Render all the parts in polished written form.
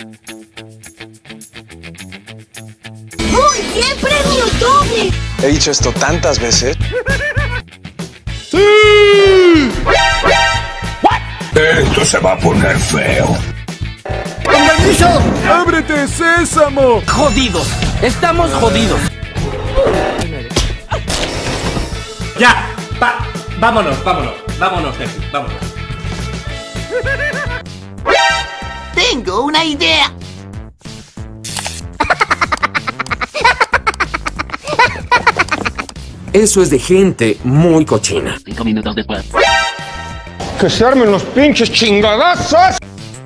¡Muy bien, premio doble! He dicho esto tantas veces. ¡Sí! Esto se va a poner feo. ¡Con permiso! ¡Ábrete, Sésamo! ¡Jodidos! ¡Estamos jodidos! ¡Ya! ¡Vámonos de aquí! ¡Vámonos! Tengo una idea. Eso es de gente muy cochina. 5 minutos después. ¡Que se armen los pinches chingadazos!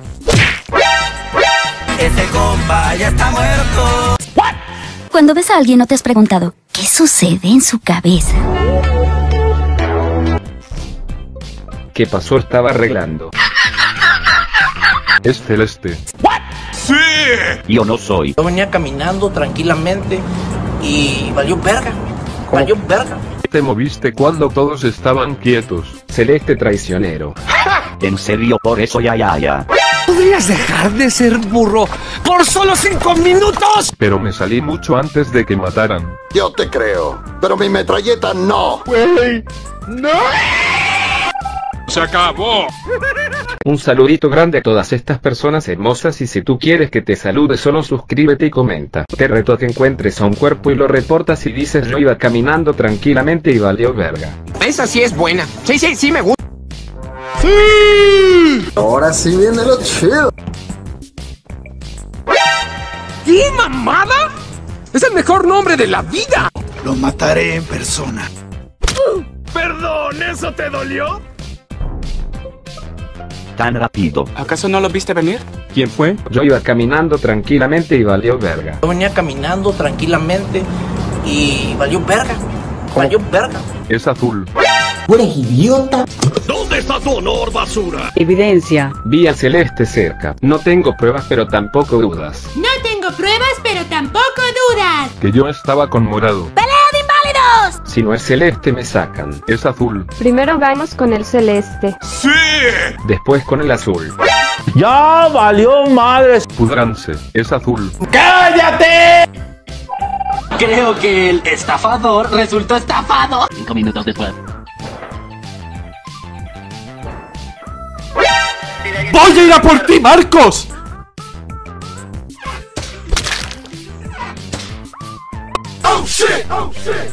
Ese compa ya está muerto. Cuando ves a alguien no te has preguntado ¿qué sucede en su cabeza? ¿Qué pasó? Estaba arreglando. Es Celeste. ¡Sí! Yo no soy. Yo venía caminando tranquilamente y valió verga. Valió verga. Te moviste cuando todos estaban quietos. Celeste traicionero. En serio, por eso ya. ¿Podrías dejar de ser burro por solo 5 minutos? Pero me salí mucho antes de que mataran. Yo te creo, pero mi metralleta no. ¡Güey! ¡No! ¡Se acabó! Un saludito grande a todas estas personas hermosas y si tú quieres que te salude solo suscríbete y comenta. Te reto a que encuentres a un cuerpo y lo reportas y dices yo iba caminando tranquilamente y valió verga. Esa sí es buena. Sí, me gusta. ¡Sí! Ahora sí viene lo chido. ¿Qué mamada? Es el mejor nombre de la vida. Lo mataré en persona. ¡Perdón! ¿Eso te dolió? Tan rápido. ¿Acaso no lo viste venir? ¿Quién fue? Yo iba caminando tranquilamente y valió verga. Yo venía caminando tranquilamente y valió verga. Valió verga. Es azul. ¿Dónde está tu honor, basura? Evidencia. Vi a Celeste cerca. No tengo pruebas pero tampoco dudas. No tengo pruebas, pero tampoco dudas. Que yo estaba con morado. ¡Pelea de inválidos! Si no es Celeste me sacan. Es azul. Primero vamos con el celeste. ¡Sí! Después con el azul. ¡Ya valió madres! Pudranse. Es azul. ¡Cállate! Creo que el estafador resultó estafado. 5 minutos después. ¡Voy a ir a por ti, Marcos! ¡Oh, shit! ¡Oh, shit!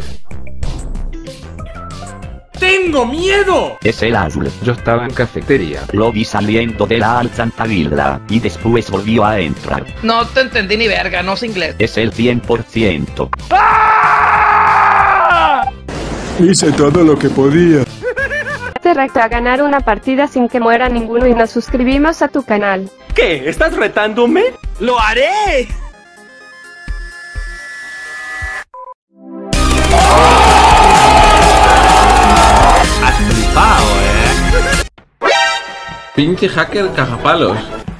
¡Tengo miedo! Es el azul. Yo estaba en cafetería. Lo vi saliendo de la alcantarilla y después volvió a entrar. No te entendí ni verga, no sé inglés. Es el 100%. Hice todo lo que podía. Te reto a ganar una partida sin que muera ninguno y nos suscribimos a tu canal. ¿Qué? ¿Estás retándome? ¡Lo haré! Has flipado, Pinche hacker cagapalos.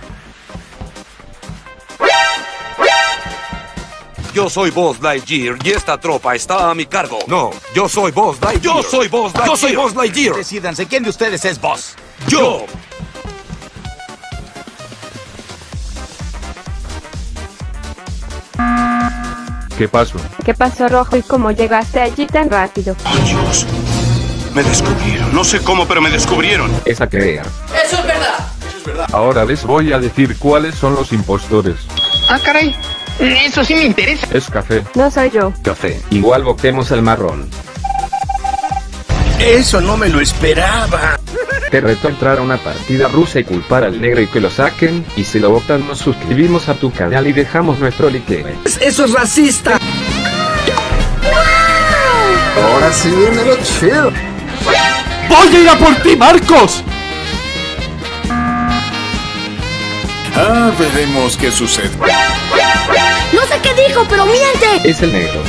Yo soy Buzz Lightyear y esta tropa está a mi cargo. No, yo soy Buzz Lightyear. Yo soy Buzz Lightyear. Yo soy Buzz Lightyear. Decídanse, ¿quién de ustedes es boss? Yo. ¿Qué pasó? ¿Qué pasó, Rojo, y cómo llegaste allí tan rápido? ¡Oh, Dios! Me descubrieron. No sé cómo, pero me descubrieron. Es a creer. ¡Eso es verdad! Ahora les voy a decir cuáles son los impostores. Ah, caray. Eso sí me interesa. Es café. No soy yo. Café. Igual votemos al marrón. Eso no me lo esperaba. Te reto a entrar a una partida rusa y culpar al negro y que lo saquen, y si lo votan nos suscribimos a tu canal y dejamos nuestro like. ¡Eso es racista! Ahora sí viene lo chido. ¡Voy a ir a por ti, Marcos! Ah, veremos qué sucede. No sé qué dijo, pero miente. Es el negro.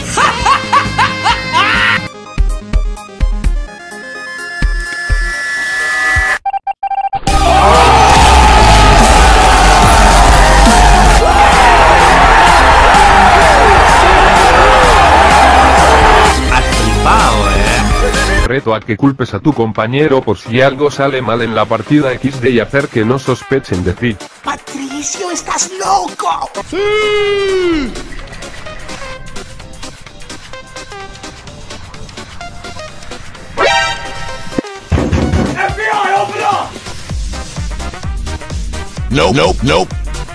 reto a que culpes a tu compañero por si algo sale mal en la partida XD y hacer que no sospechen de ti. ¡Patricio, estás loco! ¡Sí! FBI, open up! Nope, nope, nope.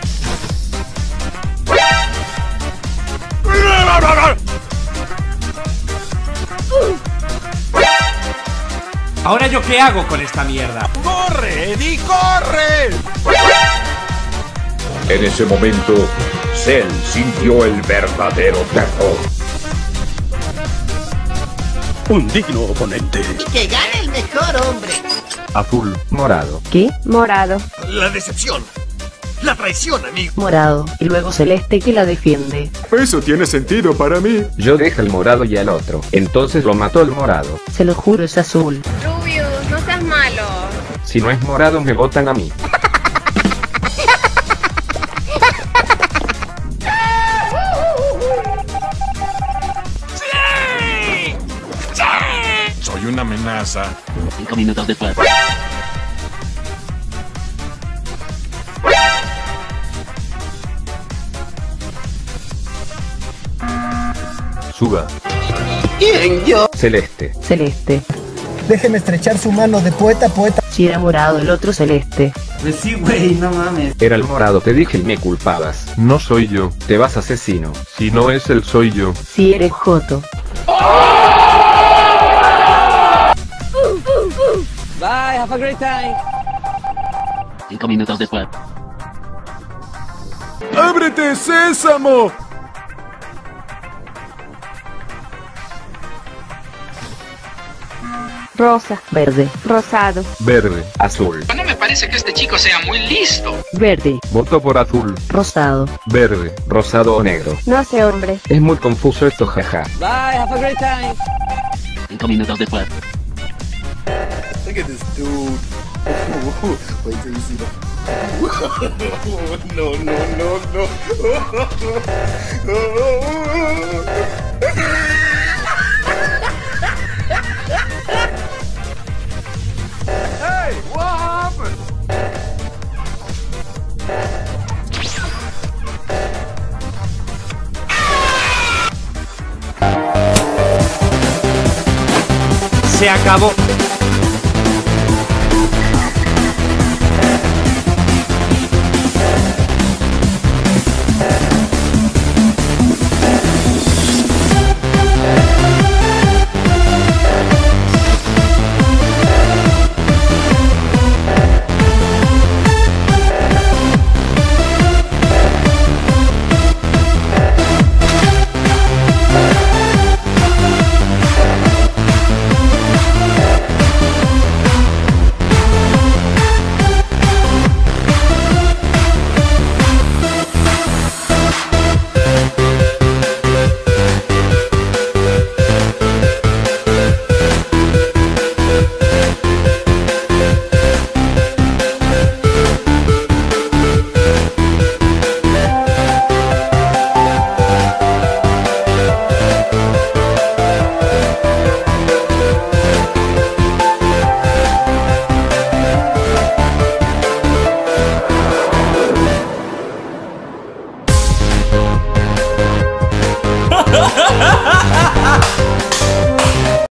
¿Ahora yo qué hago con esta mierda? ¡Corre, Eddie, corre! En ese momento, Cell sintió el verdadero terror. Un digno oponente. Y que gane el mejor hombre. Azul, morado. ¿Qué? Morado. La decepción. La traición, amigo. Morado, y luego celeste que la defiende. Eso tiene sentido para mí. Yo dejé el morado y al otro. Entonces lo mató el morado. Se lo juro, es azul. Rubius, no seas malo. Si no es morado me votan a mí. Soy una amenaza. 5 minutos después. Suga. ¿Quién, yo? Celeste. Celeste. Déjeme estrechar su mano de poeta a poeta. Si era morado, el otro celeste. Pues sí, güey, no mames. Era el morado, te dije y me culpabas. No soy yo. Te vas asesino. Si no es él, soy yo. Si eres joto. Bye, have a great time. 5 minutos después. ¡Ábrete, sésamo! Rosa. Verde. Rosado. Verde. Azul. No me parece que este chico sea muy listo. Verde. Voto por azul. Rosado. Verde. Rosado o negro. No sé, hombre. Es muy confuso esto, jaja. Bye, have a great time. 5 minutos después. Look at this dude. Wait till you see that. No, no, no, no. Hey, what happened? Se acabó.